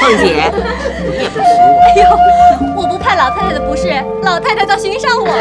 姐，你也不提我。 哎呦，我不怕老太太的不是，老太太倒寻上我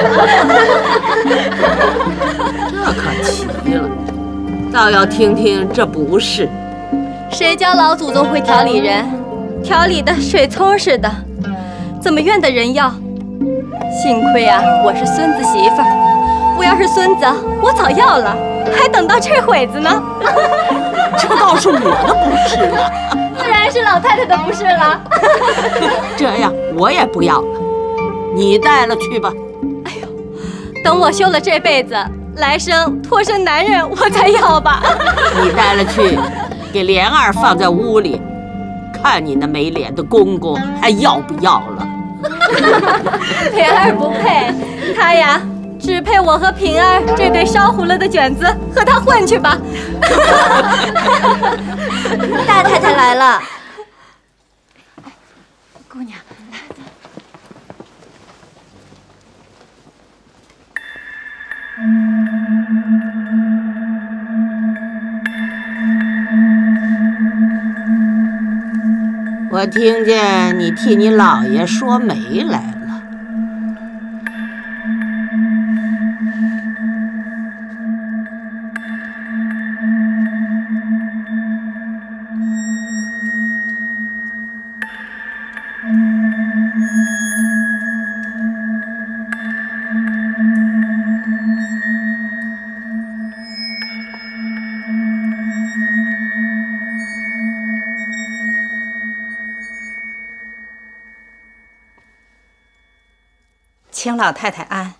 了。 这可奇了，倒要听听这不是。 谁教老祖宗会调理人？调理的水葱似的，怎么怨得人要？幸亏啊，我是孙子媳妇儿，我要是孙子，我早要了，还等到这会子呢。 这倒是我的不是了， 自然是老太太的不是了。 这样我也不要了，你带了去吧。 哎呦，等我修了这辈子，来生托生男人我才要吧。 你带了去，给莲儿放在屋里，看你那没脸的公公还要不要了。 莲儿不配，她呀只配我和平儿这对烧糊了的卷子，和她混去吧。 大太太来了， 姑娘。 我听见你替你姥爷说媒来了。 请老太太安。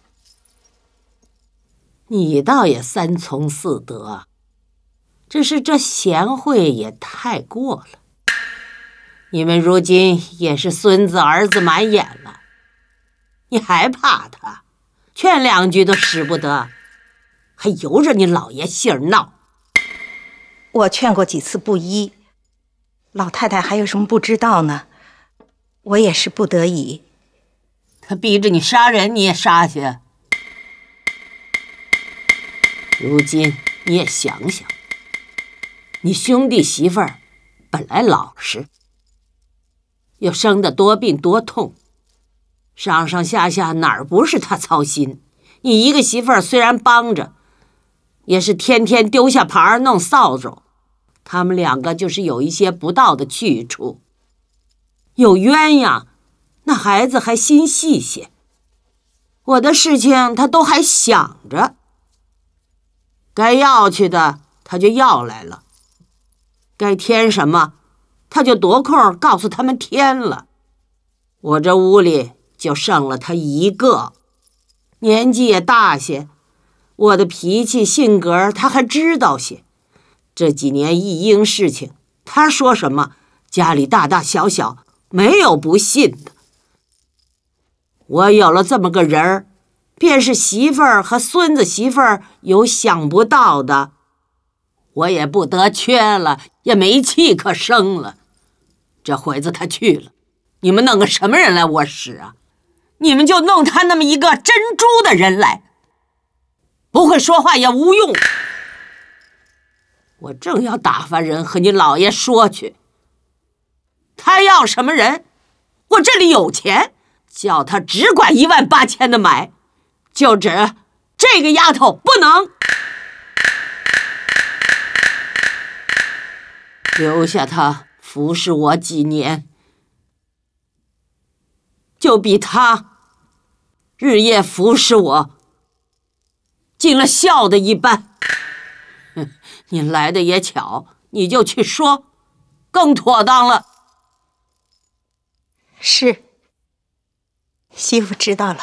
你倒也三从四德，只是这贤惠也太过了。你们如今也是孙子儿子满眼了，你还怕他？劝两句都使不得，还由着你老爷性儿闹。 我劝过几次不依，老太太还有什么不知道呢？我也是不得已。 他逼着你杀人，你也杀去。如今你也想想，你兄弟媳妇儿本来老实，又生得多病多痛，上上下下哪儿不是他操心？你一个媳妇儿虽然帮着，也是天天丢下牌儿弄扫帚。他们两个就是有一些不到的去处，有鸳鸯，那孩子还心细些。我的事情他都还想着，该要去的他就要来了，该添什么他就夺空告诉他们添了。我这屋里就剩了他一个，年纪也大些，我的脾气性格他还知道些。这几年一应事情，他说什么家里大大小小没有不信的。我有了这么个人儿，便是媳妇儿和孙子媳妇儿有想不到的，我也不得缺了，也没气可生了。这会子他去了，你们弄个什么人来我使啊？你们就弄他那么一个珍珠的人来，不会说话也无用。我正要打发人和你老爷说去，他要什么人，我这里有钱，叫他只管18000的买，就指这个丫头不能留下她服侍我几年，就比她日夜服侍我尽了孝的一般。你来的也巧，你就去说，更妥当了。 是，媳妇知道了。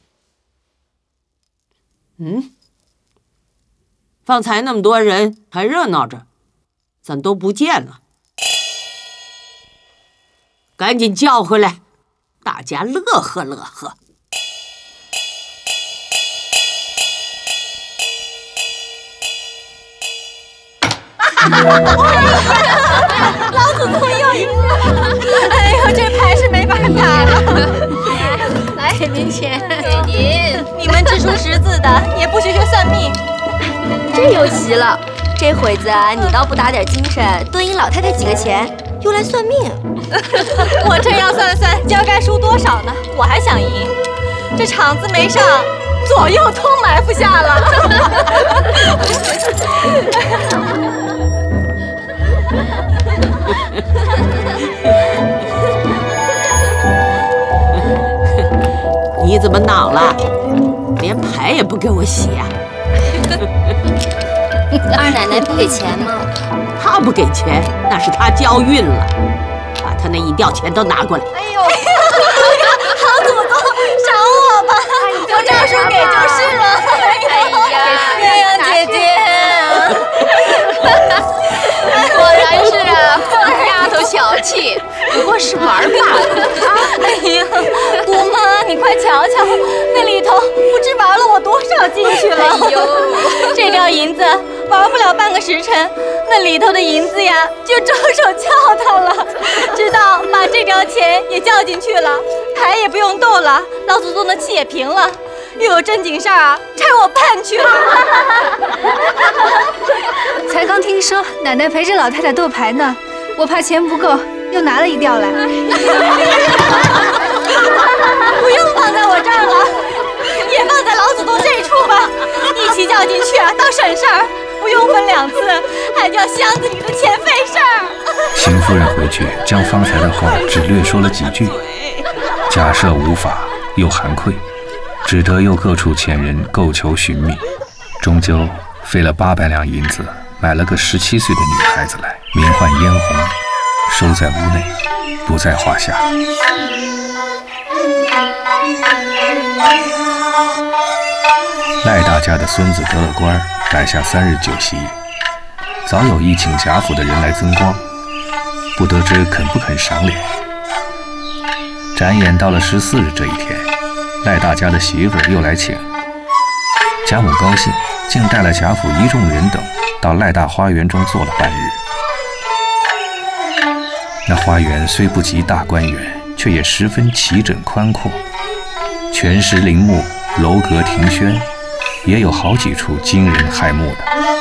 方才那么多人还热闹着，怎都不见了？赶紧叫回来，大家乐呵乐呵。 老祖宗又赢了！哎呦，这牌是没法打了。 来，明钱给您。你们只出识字的，也不学学算命。 这又奇了，这会子你倒不打点精神，多赢老太太几个钱。 又来算命。 我正要算算今儿该输多少呢，我还想赢。这场子没上，左右都埋伏下了。 你怎么恼了？连牌也不给我洗呀？ 二奶奶不给钱吗？ 他不给钱，那是他交运了。把他那一吊钱都拿过来。 哎呦，好祖宗，赏我吧！有证书给就是了。鸳鸯姐姐， 果然是啊，疯丫头小气，不过是玩罢了。 哎呀，姑妈，你快瞧瞧，那里头不知玩了我多少进去了。 哎呦， 这吊银子玩不了半个时辰，那里头的银子呀就着手撬它了，直到把这吊钱也叫进去了，牌也不用斗了，老祖宗的气也平了，又有正经事儿啊，差我办去了。 才刚听说奶奶陪着老太太斗牌呢，我怕钱不够，又拿了一吊来。 不用放在我这儿了，也放在老祖宗这处吧，一起叫进去啊，当省事儿。不用分2次，还叫箱子里的钱费事儿。 邢夫人回去将方才的话只略说了几句，假设无法，又含愧，只得又各处遣人购求寻觅，终究费了800两银子，买了个17岁的女孩子来，名唤嫣红，收在屋内，不在话下。赖大家的孙子得了官，摆下3日酒席，早有意请贾府的人来增光，不得知肯不肯赏脸。转眼到了14日这一天，赖大家的媳妇儿又来请，贾母高兴，竟带了贾府一众人等到赖大花园中坐了半日。那花园虽不及大观园，却也十分齐整宽阔，泉石林木，楼阁亭轩，也有好几处惊人骇目的。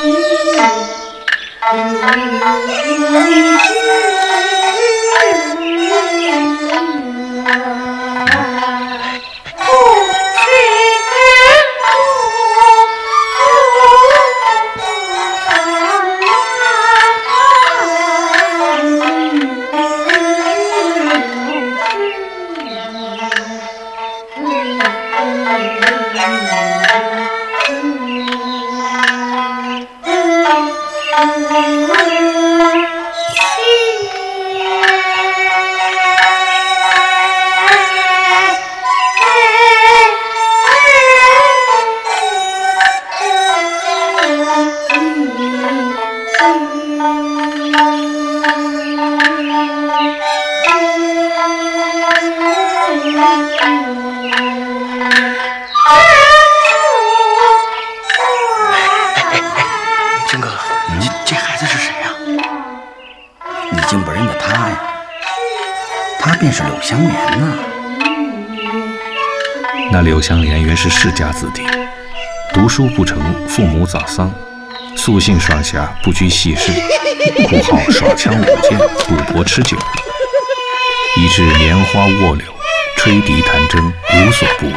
那柳湘莲原是世家子弟，读书不成，父母早丧，素性爽侠，不拘细事，酷好耍枪舞剑，赌博吃酒，以致拈花卧柳，吹笛弹筝，无所不为。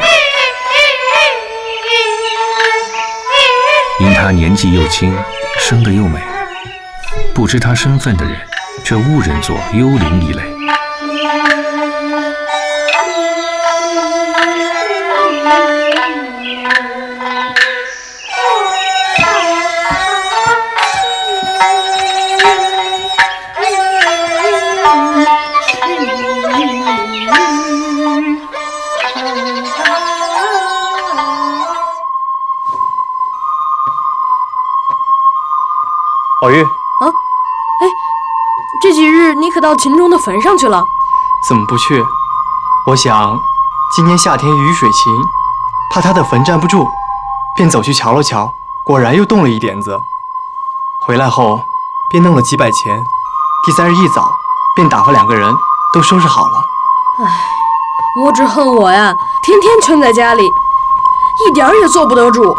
因他年纪又轻，生得又美，不知他身份的人，却误认作幽灵一类。 宝玉啊，哎，这几日你可到秦钟的坟上去了？ 怎么不去？我想，今年夏天雨水勤，怕他的坟站不住，便走去瞧了瞧，果然又动了一点子。回来后，便弄了几百钱，第3日一早，便打发2个人都收拾好了。 唉，我只恨我呀，天天圈在家里，一点儿也坐不得住。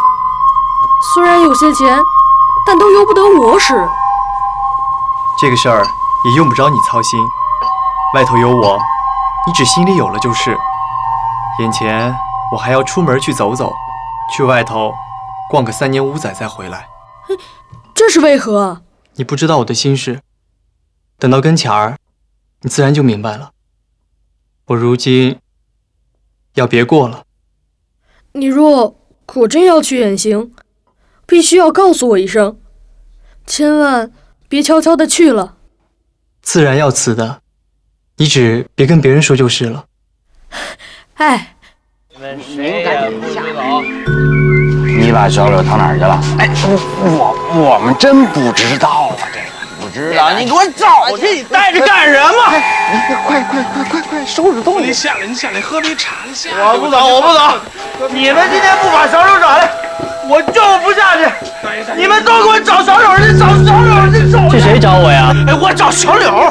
虽然有些钱，但都由不得我使。 这个事儿也用不着你操心。外头有我，你只心里有了就是。眼前我还要出门去走走，去外头逛个3年5载再回来。 这是为何？ 你不知道我的心事，等到跟前儿，你自然就明白了。我如今要别过了。 你若果真要去远行，必须要告诉我一声，千万别悄悄的去了。 自然要辞的，你只别跟别人说就是了。 哎， 你们谁敢下楼？你把小柳逃哪儿去了？哎，我们真不知道啊，这个不知道。你给我找去！你带着干什么？快，收拾东西！你下来喝杯茶，你下来。我不走。你们今天不把小柳找来，我就不下去。你们都给我找小柳去，找小柳去，找。 是谁找我呀？ 哎，我找小柳。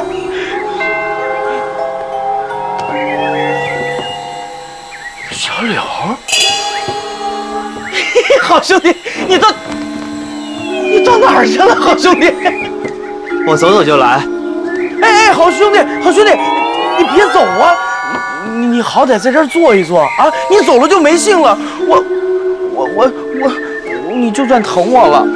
小柳，好兄弟，你到哪儿去了，好兄弟？ 我走走就来。 哎，好兄弟，你别走啊！你好歹在这儿坐一坐啊！你走了就没兴了。你就算疼我了。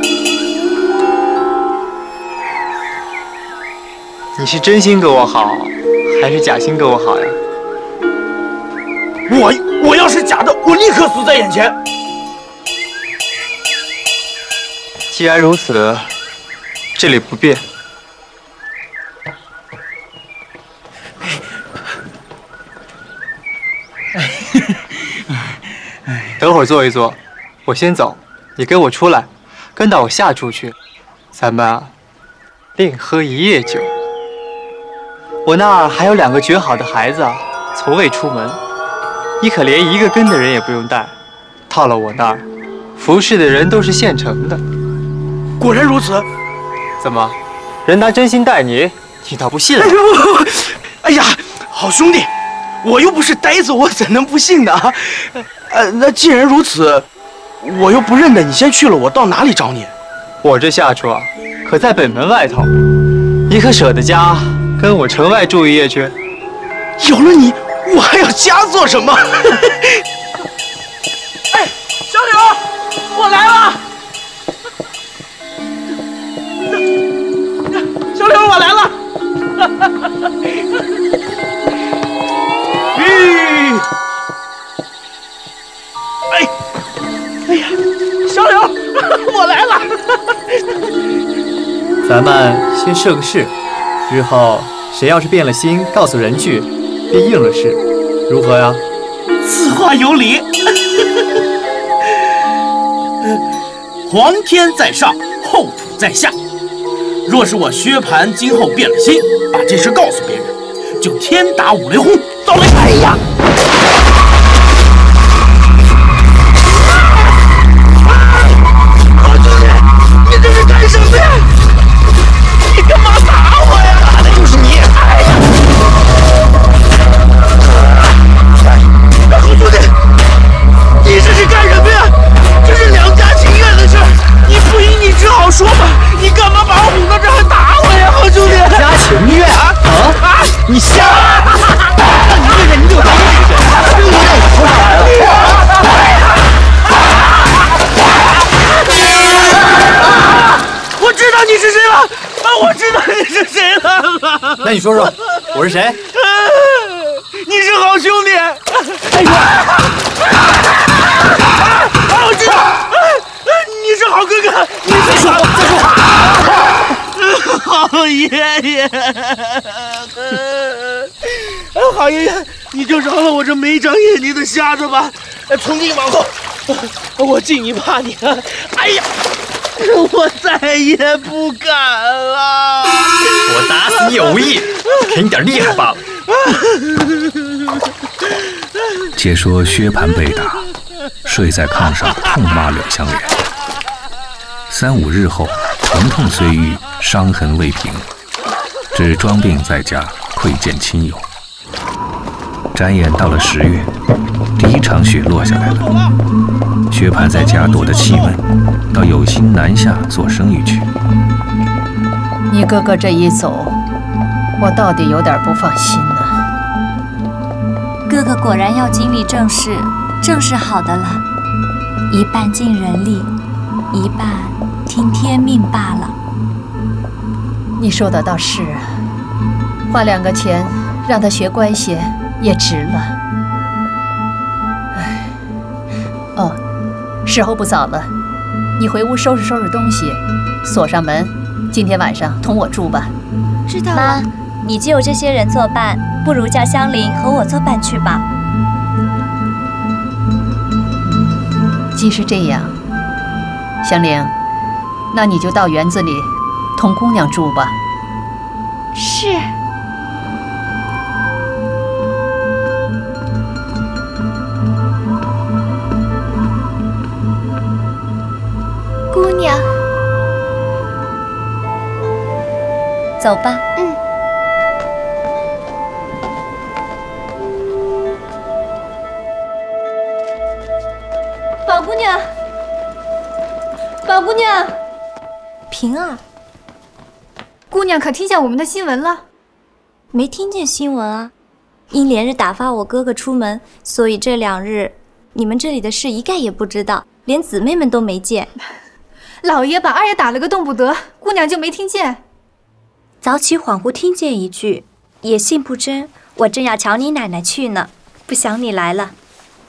你是真心跟我好，还是假心跟我好呀？ 我要是假的，我立刻死在眼前。 既然如此，这里不便。等会儿坐一坐，我先走，你跟我出来，跟到我下处去，咱们另喝一夜酒。我那儿还有2个绝好的孩子，从未出门，你可连一个跟的人也不用带，到了我那儿，服侍的人都是现成的。 果然如此。 怎么，人拿真心待你，你倒不信了？ 哎呀，好兄弟，我又不是呆子，我怎能不信呢？啊，那既然如此，我又不认得你，先去了，我到哪里找你？ 我这下处啊，可在北门外头，你可舍得家跟我城外住一夜去？ 有了你，我还要家做什么？哎，小柳，我来了！小柳，我来了！哎呀，小柳，我来了！ 咱们先设个誓，日后谁要是变了心，告诉人去，便应了誓，如何呀？ 此话有理。皇天在上，后土在下。若是我薛蟠今后变了心，把这事告诉别人，就天打五雷轰，遭雷！哎呀！好兄弟，你这是干什么呀？你干嘛打我呀？打的就是你！哎呀！好兄弟，你这是干什么呀？这是两家情愿的事，你不依你只好说吧。你干嘛把我哄到这儿还打我呀，好兄弟？两家情愿啊！你瞎！你这人你有啥本事？你让我从哪来了？我知道你是谁了！我知道你是谁了！ 那你说说，我是谁？ 你是好兄弟！哎呀！我知道，你是好哥哥！你再说，好爷爷！好爷爷，你就饶了我这没长眼睛的瞎子吧！从今往后，我敬你怕你了。哎呀！我再也不敢了！ 我打死你也无益，给你点厉害罢了。 且说薛蟠被打，睡在炕上痛骂柳湘莲。3、5日后，疼痛虽愈，伤痕未平，只装病在家，窥见亲友。转眼到了10月，第一场雪落下来了。薛蟠在家躲得气闷，倒有心南下做生意去。 你哥哥这一走， 我到底有点不放心呢。 哥哥果然要经历正事，正是好的了。一半尽人力，一半听天命罢了。 你说的倒是啊，花2个钱让他学乖些也值了。哎，哦，时候不早了，你回屋收拾收拾东西，锁上门，今天晚上同我住吧。 知道了。妈，你就有这些人作伴，不如叫香菱和我作伴去吧。 既是这样，香菱，那你就到园子里同姑娘住吧。 是。姑娘，走吧。 宝姑娘，宝姑娘， 平儿， 姑娘可听见我们的新闻了？ 没听见新闻啊。因连日打发我哥哥出门，所以这2日你们这里的事一概也不知道，连姊妹们都没见。 老爷把二爷打了个动不得，姑娘就没听见。 早起恍惚听见一句，也信不真。我正要瞧你奶奶去呢，不想你来了。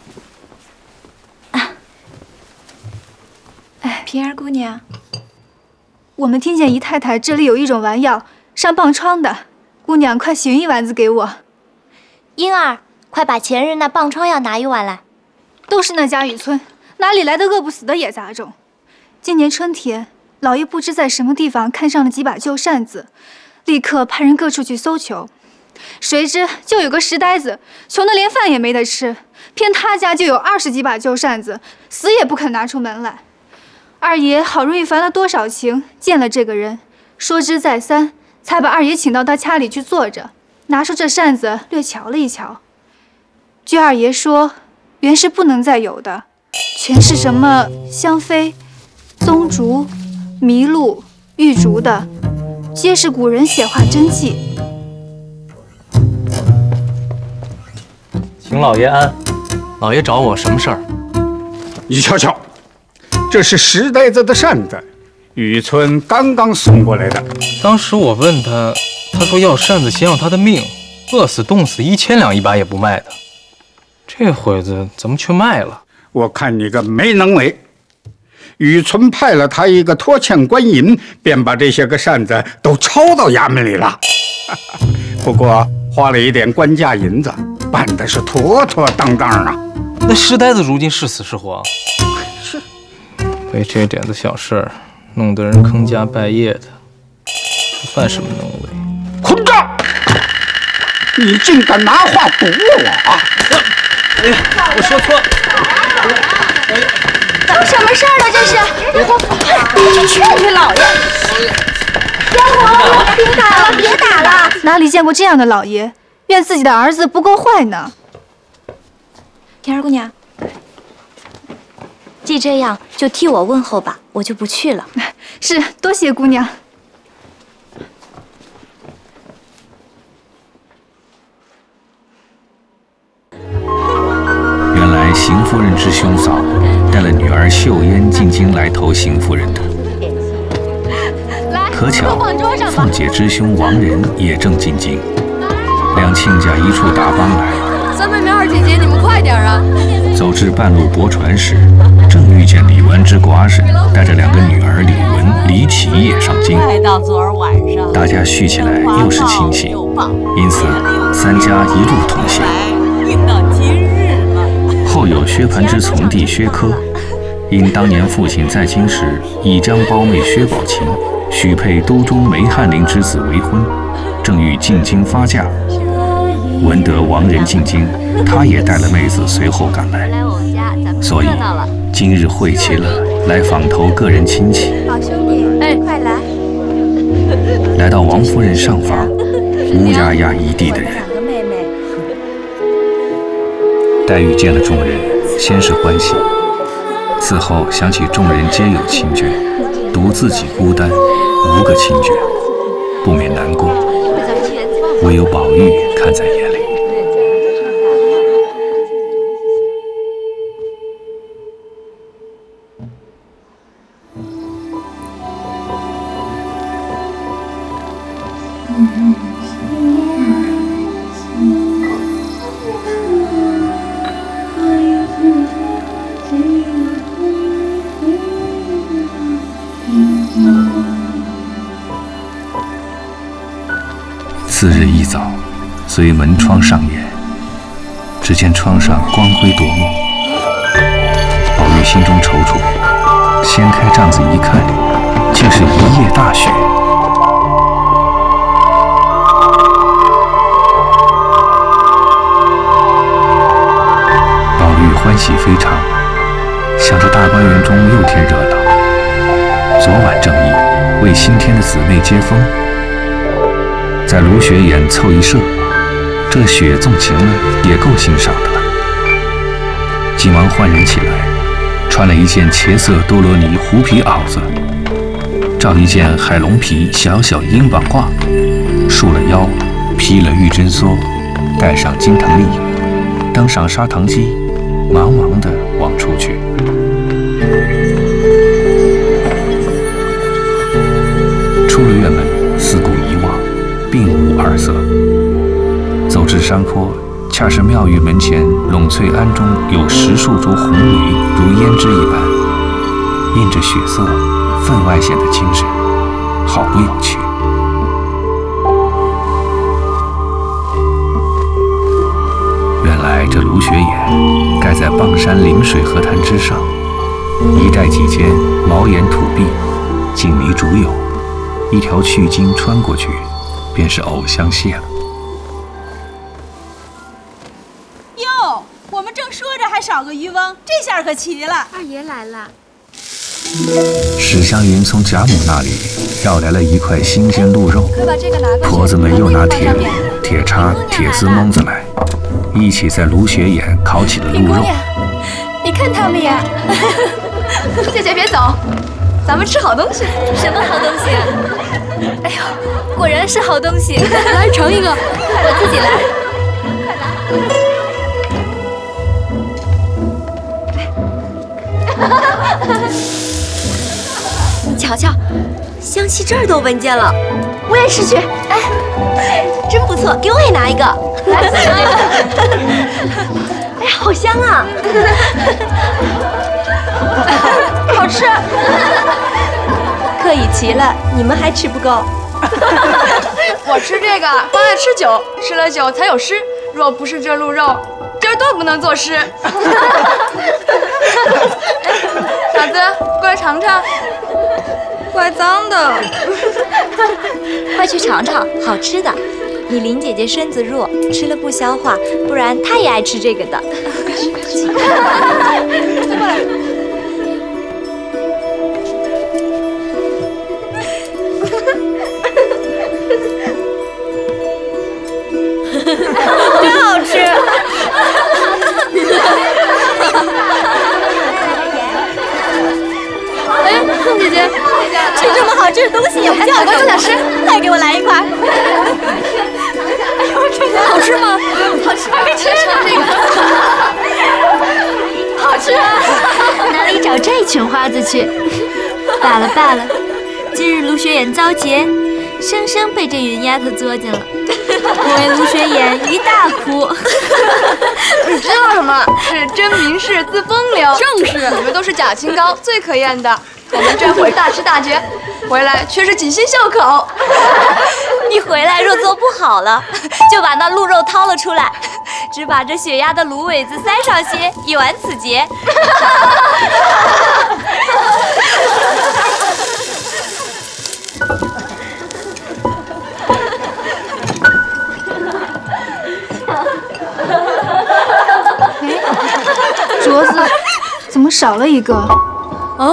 哎，平儿姑娘，我们听见姨太太这里有一种丸药，上棒疮的，姑娘快寻一丸子给我。 英儿，快把前日那棒疮药拿一碗来。 都是那家雨村，哪里来的饿不死的野杂种？今年春天，老爷不知在什么地方看上了几把旧扇子，立刻派人各处去搜求。谁知就有个石呆子，穷得连饭也没得吃，偏他家就有20几把旧扇子，死也不肯拿出门来。二爷好容易烦了多少情，见了这个人，说之再三，才把二爷请到他家里去坐着，拿出这扇子略瞧了一瞧。据二爷说，原是不能再有的，全是什么香妃、棕竹、麋鹿、玉竹的，皆是古人写画真迹。 请老爷安。老爷找我什么事儿？ 你瞧瞧，这是石呆子的扇子，雨村刚刚送过来的。 当时我问他，他说要扇子先要他的命，饿死冻死1000两一把也不卖的。这会子怎么却卖了？ 我看你个没能为！雨村派了他一个拖欠官银，便把这些个扇子都抄到衙门里了。不过花了一点官价银子，办的是妥妥当当啊。 那石呆子如今是死是活？ 是， 为这点子小事儿，弄得人坑家败业的，不算什么能为。 混账！你竟敢拿话堵我！ 哎呀，我说错了。 怎么什么事儿了？这是，快去劝劝老爷。天皇，别打了，别打了！ 哪里见过这样的老爷？怨自己的儿子不够坏呢。 天儿姑娘，既这样，就替我问候吧，我就不去了。 是，多谢姑娘。 原来邢夫人之兄嫂带了女儿秀烟进京来投邢夫人的。可巧凤姐之兄王仁也正进京，两亲家一处打帮来。 三妹妹、二姐姐，你们快点啊！ 走至半路泊船时，正遇见李纨之寡婶带着2个女儿李文、李启也上京。 快到昨儿晚上， 大家续起来又是亲戚，因此3家一路同行。 应到今日了。 后有薛蟠之从弟薛科，因当年父亲在京时已将胞妹薛宝琴许配都中梅翰林之子为婚，正欲进京发嫁。闻得王仁进京，他也带了妹子随后赶来，所以今日会齐了来访投个人亲戚。 好兄弟，哎，快来！ 来到王夫人上房，乌压压一地的人。 2个妹妹。 黛玉见了众人，先是欢喜，此后想起众人皆有亲眷，独自己孤单，无个亲眷，不免难过。 唯有宝玉看在眼里。次日一早，随门窗上演，只见窗上光辉夺目。宝玉心中踌躇，掀开帐子一看，竟是一夜大雪。宝玉欢喜非常，想着大观园中又添热闹。昨晚正义为新添的姊妹接风，在芦雪眼凑一射，这雪纵情了也够欣赏的了。急忙换人起来，穿了一件茄色多罗尼狐皮袄子，罩一件海龙皮小小鹰膀褂，束了腰，披了玉针梭，戴上金藤笠，登上砂糖机，忙忙地往出去。出了院门，四顾一望，并无二色。走至山坡，恰是庙宇门前栊翠庵中有10数株红梅如胭脂一般，映着血色，分外显得精神，好不有趣。原来这芦雪眼盖在傍山临水河滩之上，一带几间茅檐土壁，锦泥竹友，一条去经穿过去，便是藕香榭了。 哟，我们正说着还少个渔翁，这下可齐了。 二爷来了。 史湘云从贾母那里要来了一块新鲜鹿肉， 快把这个拿过去。 婆子们又拿铁炉、铁叉、铁丝蒙子来，一起在芦雪眼烤起了鹿肉。 你看他们呀！ 姐姐别走，咱们吃好东西。 什么好东西啊？哎呦，果然是好东西！ 来尝一个， 我自己来。 你瞧瞧，香气这儿都闻见了。 我也吃去。 哎，真不错，给我也拿一个。哎呀，好香啊！ 好吃。 客已齐了，你们还吃不够。 我吃这个，光爱吃酒，吃了酒才有诗。若不是这鹿肉，今儿都不能作诗。嫂子，过来尝尝。怪脏的。 快去尝尝，好吃的。你林姐姐身子弱，吃了不消化，不然她也爱吃这个的。 真好吃！ 哎，凤姐姐， 吃这么好吃的东西也不叫我想吃， 再给我来一块。 哎呦，这个好吃吗？好吃，快吃这个。好吃啊！ 哪里找这群花子去？罢了罢了，今日芦雪眼遭劫，生生被这云丫头作践了。我为芦雪眼一大哭。 你知道什么？是真名士自风流。 正是， 你们都是假清高，最可厌的。我们这会大吃大嚼，回来却是锦心绣口。 你回来若做不好了，就把那鹿肉掏了出来，只把这血鸭的芦苇子塞上些，以完此节。 镯子怎么少了一个？ 啊？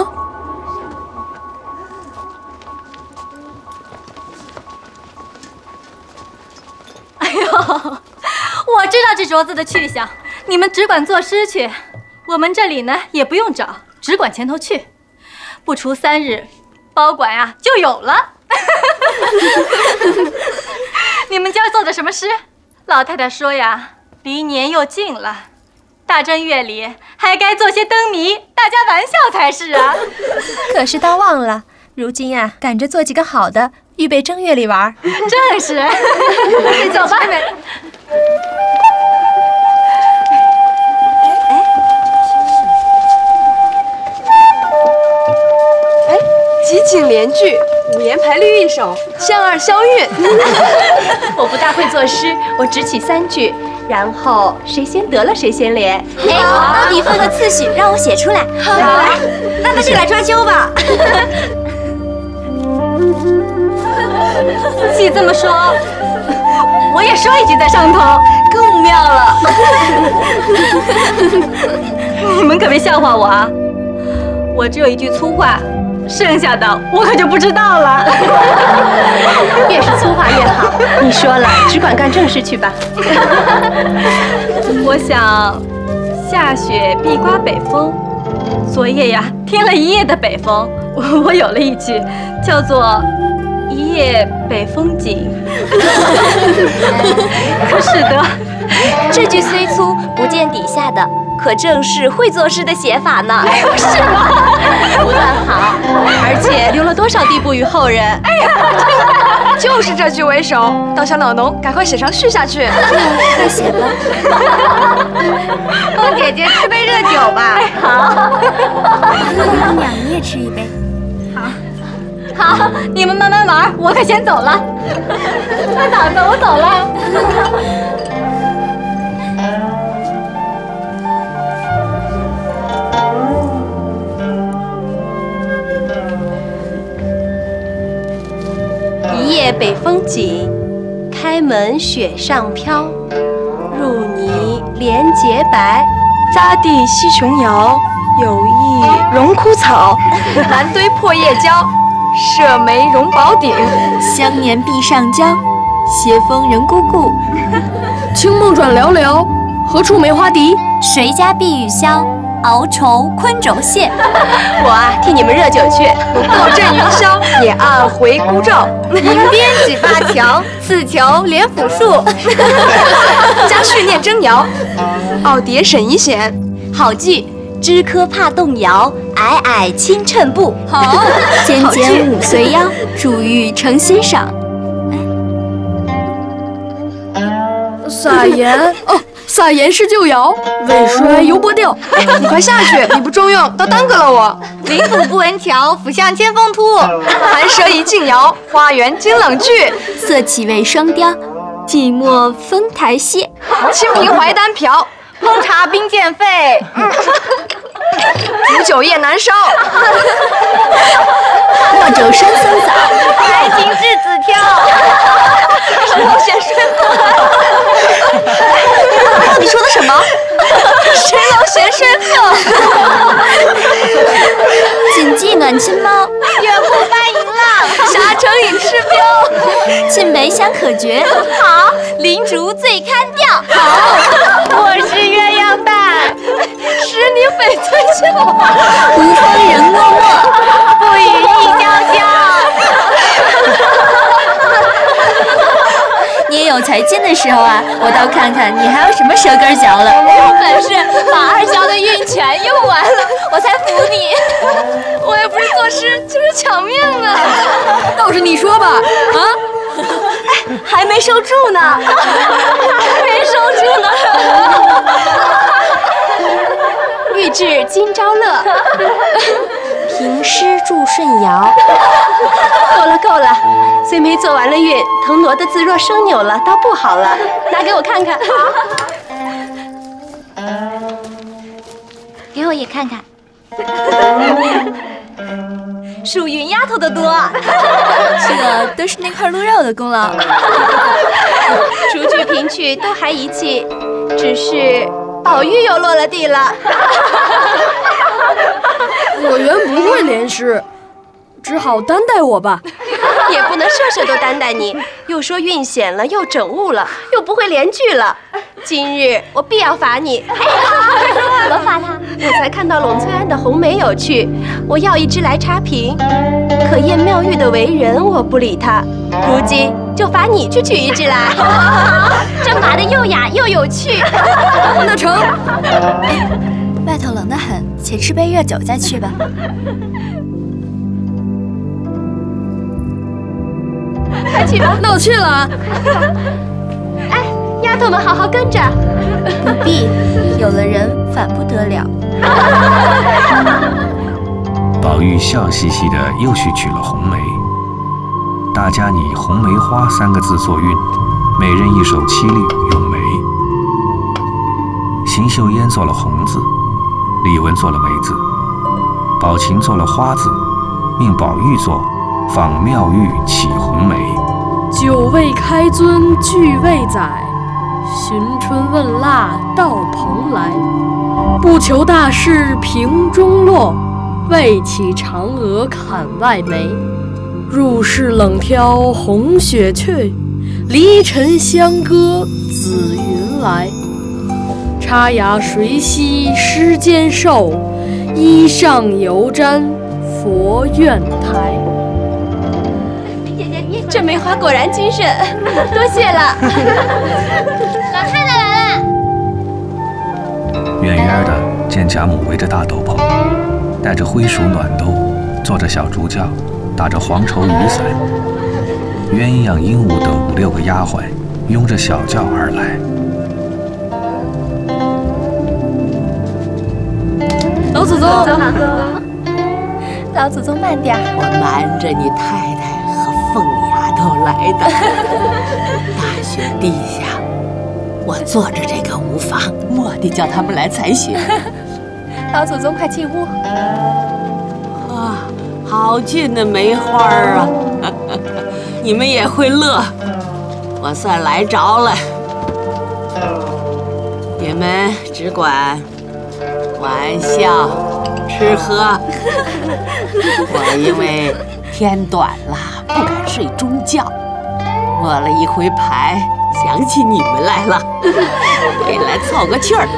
哎呦，我知道这镯子的去向，你们只管作诗去，我们这里呢也不用找，只管前头去，不出3日，包管呀就有了。 你们家做的什么诗？老太太说呀，离年又近了，大正月里还该做些灯谜，大家玩笑才是啊。 可是倒忘了，如今呀，赶着做几个好的，预备正月里玩。 正是。走吧。 集锦联句，五言排律一首，相二相韵。 我不大会作诗，我只起3句，然后谁先得了谁先连。 哎，你分个次序，让我写出来。 好， 那就来抓阄吧。 既这么说，我也说一句在上头，更妙了。你们可别笑话我啊！我只有一句粗话。剩下的我可就不知道了。 越是粗话越好。你说了，只管干正事去吧。 我想，下雪必刮北风。昨夜呀，听了一夜的北风，我有了一句，叫做“一夜北风紧”。可使得这句虽粗，不见底下的。可正是会作诗的写法呢。 是吗？不但好，而且留了多少地步于后人。 哎呀，就是这句为首。倒想老农赶快写上续下去。 快写吧。 风姐姐吃杯热酒吧。 好。 姑娘你也吃一杯。 好，你们慢慢玩，我可先走了。快打吧，我走了。 一夜北风紧，开门雪上飘。入泥莲洁白， 匝地西琼瑶。有意荣枯草，南堆破叶蕉。射梅荣宝鼎， 香年壁上娇。斜风人孤顾， 青梦转寥寥，何处梅花笛？ 谁家碧玉香，熬愁昆肘蟹。 我啊，替你们热酒去。 过阵云霄，野岸回孤照。 银鞭指灞桥，刺球连府树。 家训念征谣，傲蝶沈遗险。 好句，枝柯怕动摇，矮矮轻衬步。 好，尖尖舞随腰，珠玉成欣赏。 撒盐哦，撒盐是旧谣，尾衰犹波调。 你快下去，你不中用，都耽搁了我。 灵府不闻调，府巷千峰突。 寒蛇一劲摇，花园惊冷剧。 色起为双雕，寂寞分台榭。 清平怀单瓢， 烹茶冰渐沸。 煮酒夜难烧。 握酒山僧早， 来请稚子挑。 是老先生。 你说的什么？ 谁老先生？ 谨记暖亲猫， 远瀑翻银浪， 霞城影视标。 沁梅香可绝， 好，林竹醉堪调， 好， 我是鸳鸯蛋， 使你翡翠笑， 无风人默默， 不与一娇娇。 你也有才尖的时候啊！我倒看看你还有什么舌根嚼了。 本是把二萧的韵全用完了，我才服你。 我也不是作诗，就是抢命啊！ 倒是你说吧，啊？ 还没收住呢，还没收住呢。欲治今朝乐，平诗著顺谣。够了，虽没做完了韵，腾挪的字若生扭了，倒不好了。拿给我看看。 给我也看看。 数云丫头的多， 这都是那块鹿肉的功劳。 除去平去都还一气，只是宝玉又落了地了。 我原不会联诗，只好担待我吧。 也不能事事都担待你，又说韵险了，又整误了，又不会连句了。今日我必要罚你。 怎么罚他？ 我才看到栊翠庵的红梅有趣，我要一支来插评。可厌妙玉的为人，我不理他。如今就罚你去取一只来。 这马的又雅又有趣。 那成。 外头冷得很，且吃杯热酒再去吧。 快去吧。 那我去了啊。 哎，丫头们好好跟着。 不必，有了人反不得了。 宝玉笑嘻嘻的又去取了红梅。大家拟红梅花3个字作韵，每人一首七律咏梅。邢岫烟做了红字，李玟做了梅字，宝琴做了花字，命宝玉做访妙玉起红梅。 酒未开樽俱未宰，寻春问腊到蓬莱。不求大事平中落，为起嫦娥槛外梅。入室冷挑红雪去，离尘香歌紫云来。插牙谁惜诗间瘦，衣上犹沾佛院台。 这梅花果然精神，多谢了。 老太太来了。 远远的见贾母围着大斗篷，带着灰鼠暖兜，坐着小竹轿，打着黄绸雨伞，鸳鸯鹦鹉的5、6个丫鬟拥着小轿而来。 老祖宗， 老祖宗慢点。 我瞒着你太太和凤丫头来的。大雪地下，我坐着这个无妨，蓦地叫他们来才行。 老祖宗快进屋。 啊，好俊的梅花啊！你们也会乐，我算来着了。你们只管玩笑、吃喝。我因为天短了，不敢睡中觉，摸了一回牌，想起你们来了，回来凑个趣儿。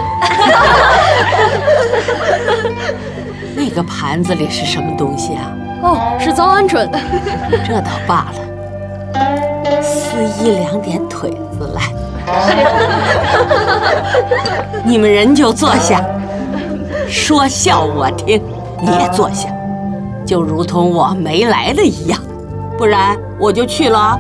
那个盘子里是什么东西啊？ 哦，是糟鹌鹑。 这倒罢了，撕1、2点腿子来。你们人就坐下，说笑我听。你也坐下，就如同我没来的一样，不然我就去了。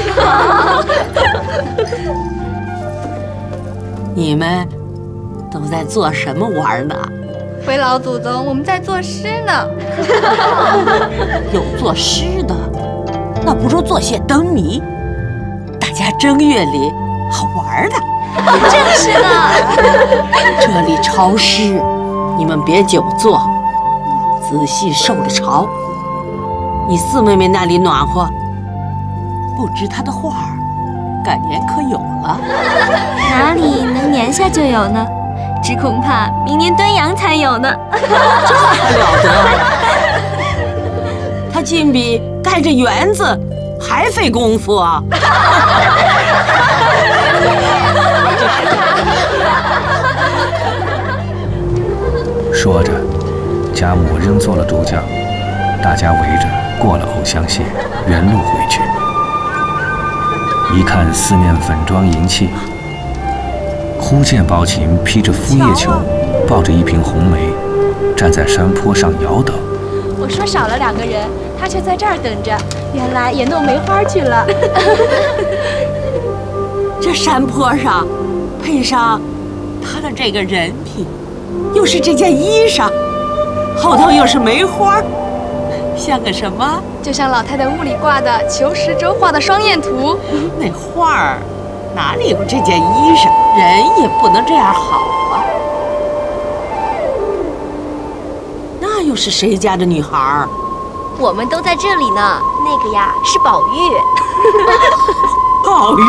你们都在做什么玩呢？ 回老祖宗，我们在作诗呢。 有作诗的，那不如做些灯谜，大家正月里好玩的。 正是呢。 这里潮湿，你们别久坐，仔细受着潮。你四妹妹那里暖和，不知她的花儿赶年可有了？ 哪里能年下就有呢？只恐怕明年端阳才有呢。 这还了得！她竟比盖着园子还费功夫啊！ 说着，贾母仍坐了竹轿，大家围着过了藕香榭，原路回去。一看四面粉妆银器，忽见宝琴披着枫叶裘，抱着一瓶红梅，站在山坡上摇等。 我说少了2个人，他却在这儿等着，原来也弄梅花去了。 这山坡上，配上他的这个人品，又是这件衣裳，后头又是梅花，像个什么？ 就像老太太屋里挂的裘十轴画的双燕图。 那画儿哪里有这件衣裳？人也不能这样好啊！那又是谁家的女孩儿？ 我们都在这里呢。那个呀是宝玉。 宝玉，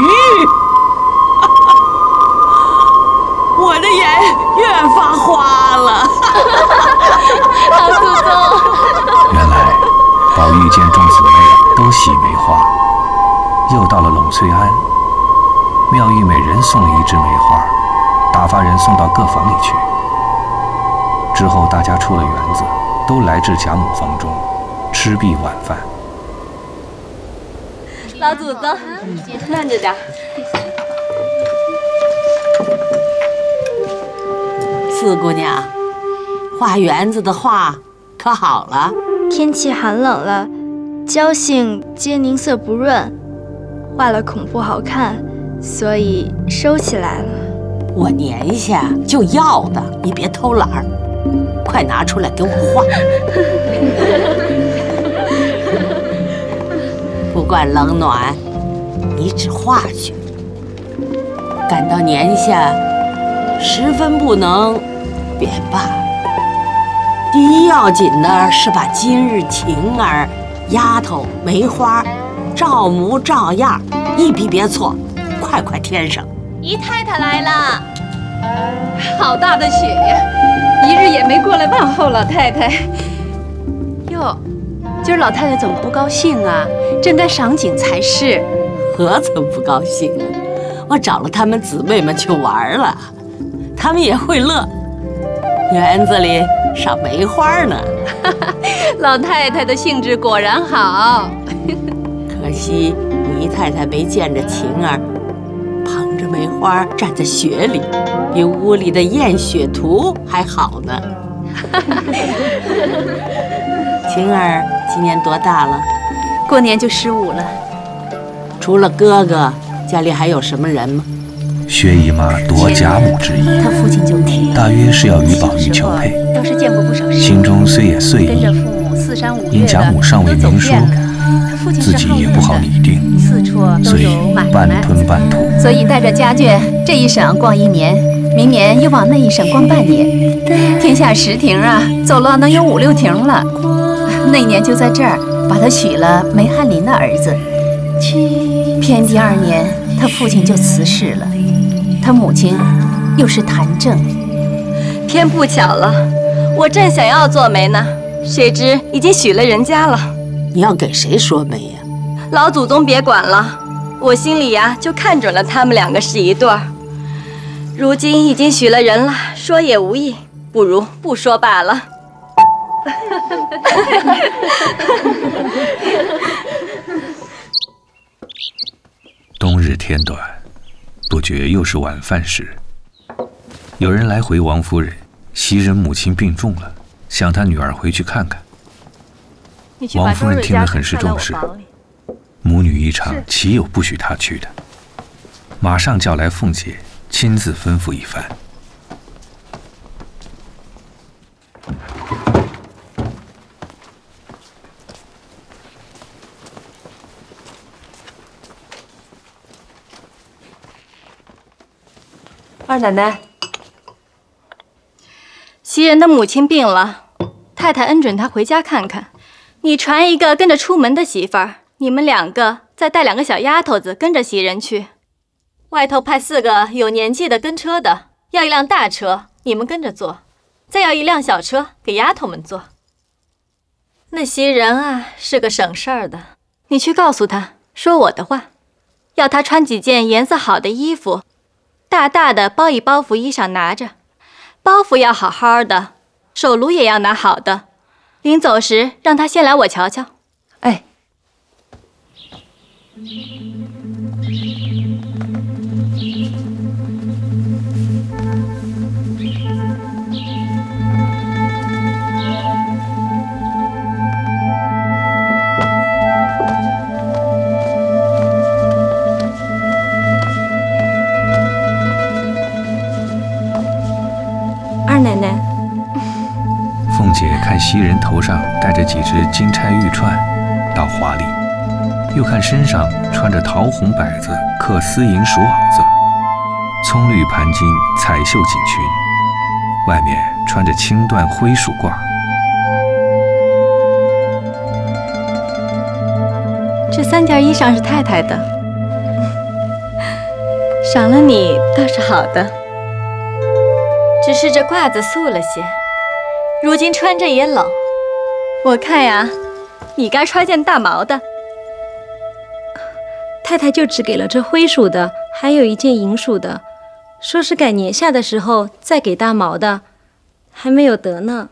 我的眼越发花了。 老祖宗。 原来宝玉见众姊妹都喜梅花，又到了栊翠庵，妙玉每人送了1枝梅花，打发人送到各房里去。之后大家出了园子，都来至贾母房中，吃毕晚饭。 老祖宗， 慢着点。 四姑娘，画园子的画可好了？ 天气寒冷了，胶性皆凝色不润，画了恐不好看，所以收起来了。 我年下就要的，你别偷懒儿，快拿出来给我画。不管冷暖，你只画去。赶到年下，十分不能便罢。第一要紧的是把今日晴儿、丫头、梅花照模照样，一笔别错，快快添上。 姨太太来了，好大的雪呀！一日也没过来问候老太太。 哟，今儿老太太怎么不高兴啊？正该赏景才是。 何曾不高兴啊？我找了她们姊妹们去玩了，她们也会乐。园子里赏梅花呢。 老太太的兴致果然好。 可惜姨太太没见着晴儿捧着梅花站在雪里，比屋里的验雪图还好呢。晴儿今年多大了？ 过年就15了。 除了哥哥，家里还有什么人吗？ 薛姨妈夺贾母之意， 他父亲就提， 大约是要与宝玉求配。 倒是见过不少事， 心中虽也遂意， 跟着父母4山5岳的， 因贾母尚未明说，自己也不好拟定，所以半吞半吐。 所以带着家眷这一省逛1年，明年又往那一省逛半年。天下10亭啊，走了能有5、6亭了。那年就在这儿把他许了梅翰林的儿子。偏第2年，他父亲就辞世了，他母亲又是痰症。 天不巧了，我正想要做媒呢，谁知已经许了人家了。 你要给谁说媒呀？ 老祖宗别管了，我心里呀就看准了他们2个是一对儿。如今已经许了人了，说也无益，不如不说罢了。 冬日天短，不觉又是晚饭时。有人来回王夫人，袭人母亲病重了，想她女儿回去看看。王夫人听了很是重视，母女一场，岂有不许她去的？马上叫来凤姐，亲自吩咐一番。 二奶奶， 袭人的母亲病了，太太恩准她回家看看。你传一个跟着出门的媳妇儿，你们2个再带2个小丫头子跟着袭人去。外头派4个有年纪的跟车的，要一辆大车，你们跟着坐，再要一辆小车给丫头们坐。那袭人啊，是个省事儿的，你去告诉她说我的话，要她穿几件颜色好的衣服。大大的包一包袱衣裳拿着，包袱要好好的，手炉也要拿好的。临走时让他先来我瞧瞧。 哎。 二奶奶， 凤姐看袭人头上戴着几只金钗玉串，倒华丽；又看身上穿着桃红摆子刻丝银鼠袄子，葱绿盘金彩绣锦裙，外面穿着青缎灰鼠褂。 这3件衣裳是太太的，赏了你倒是好的。只是这褂子素了些，如今穿着也冷。我看呀，你该穿件大毛的。 太太就只给了这灰鼠的，还有一件银鼠的，说是改年下的时候再给大毛的，还没有得呢。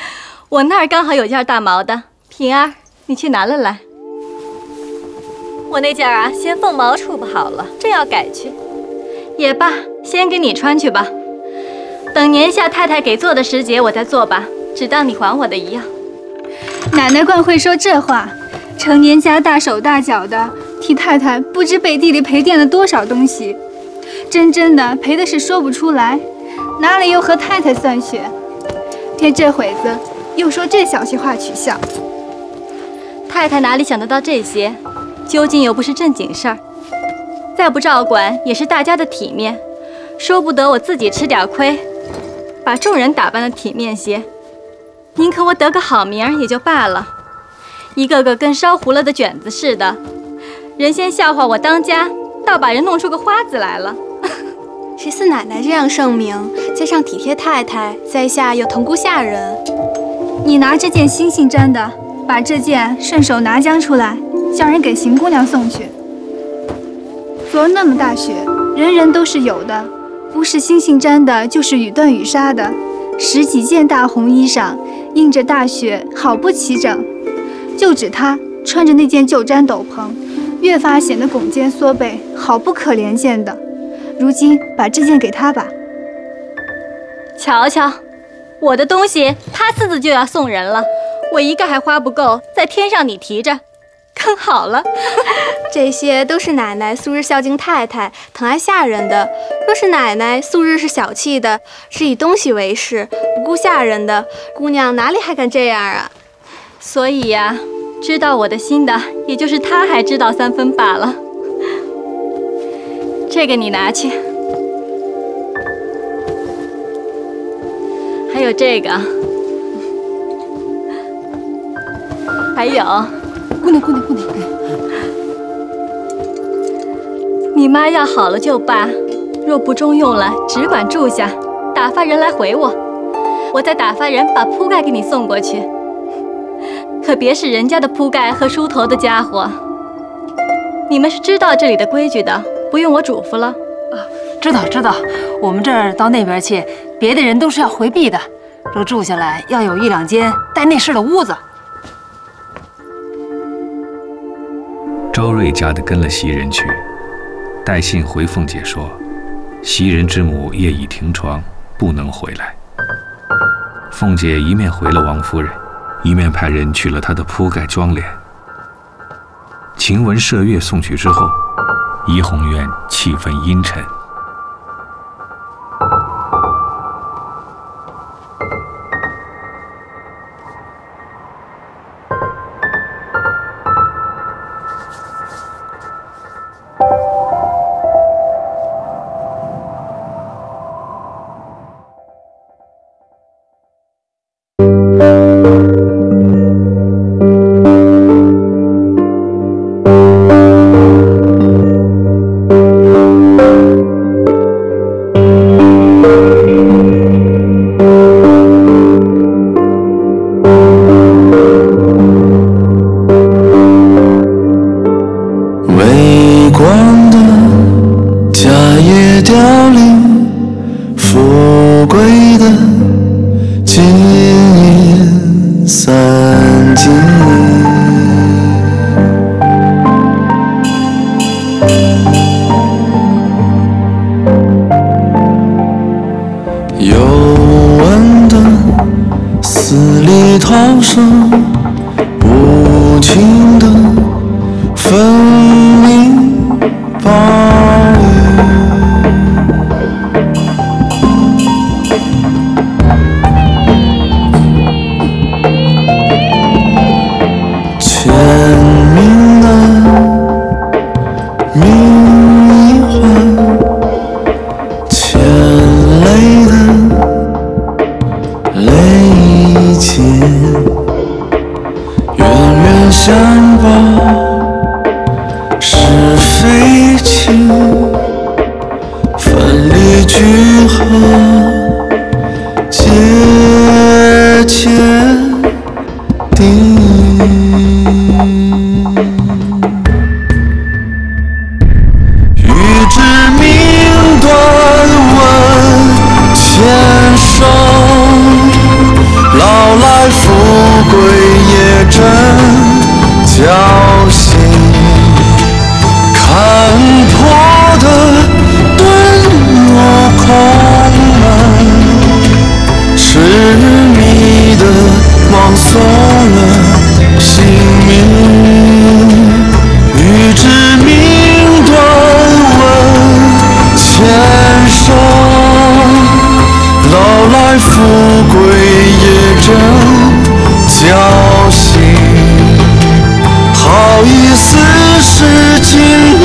我那儿刚好有件大毛的，平儿，你去拿了来。我我那件啊，嫌凤毛处不好了，正要改去。也罢，先给你穿去吧。等年下太太给做的时节，我再做吧，只当你还我的一样。 奶奶惯会说这话，成年家大手大脚的，替太太不知背地里赔垫了多少东西，真的赔的是说不出来，哪里又和太太算学？偏这会子又说这小气话取笑。 太太哪里想得到这些？究竟又不是正经事儿，再不照管也是大家的体面，说不得我自己吃点亏，把众人打扮得体面些。宁可我得个好名儿也就罢了，一个个跟烧糊了的卷子似的，人先笑话我当家，倒把人弄出个花子来了。 十四奶奶这样盛名，加上体贴太太，在下又疼顾下人。 你拿这件星星毡的，把这件顺手拿将出来，叫人给邢姑娘送去。昨儿那么大雪，人人都是有的，不是星星毡的，就是雨断雨纱的，10几件大红衣裳，映着大雪，好不齐整。就指她穿着那件旧毡斗篷，越发显得拱肩缩背，好不可怜见的。如今把这件给她吧。 瞧瞧，我的东西他私自就要送人了，我一个还花不够，再添上你提着，更好了。 这些都是奶奶素日孝敬太太、疼爱下人的。若是奶奶素日是小气的，是以东西为事，不顾下人的，姑娘哪里还敢这样啊？ 所以呀，知道我的心的，也就是他还知道3分罢了。这个你拿去，还有这个，还有， 姑娘， 你妈要好了就罢，若不中用了，只管住下，打发人来回我，我再打发人把铺盖给你送过去。可别是人家的铺盖和梳头的家伙。你们是知道这里的规矩的，不用我嘱咐了。 知道，我们这儿到那边去，别的人都是要回避的。若住下来，要有1、2间带内室的屋子。 周瑞家的跟了袭人去，带信回凤姐说，袭人之母夜已停床，不能回来。凤姐一面回了王夫人，一面派人取了她的铺盖妆奁。晴雯、麝月送去之后，怡红院气氛阴沉。 富贵也真侥幸，好意思是尽